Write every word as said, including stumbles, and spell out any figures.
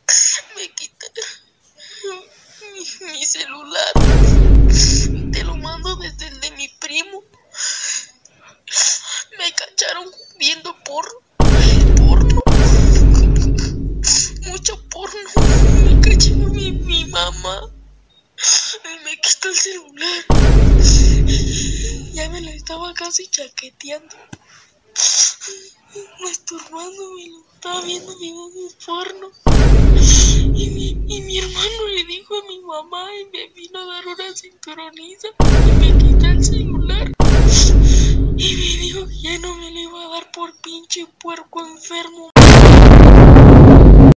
Me quita mi, mi celular. Te lo mando desde el de mi primo. Me cacharon viendo porno. Porno. Mucho porno. Me cachó mi, mi mamá. Y me quitó el celular. Ya me lo estaba casi chaqueteando. Masturbándome, lo estaba viendo videos porno. Y mi, y mi hermano le dijo a mi mamá y me vino a dar una cinturoniza y me quitó el celular. Y me dijo que ya no me lo iba a dar por pinche puerco enfermo.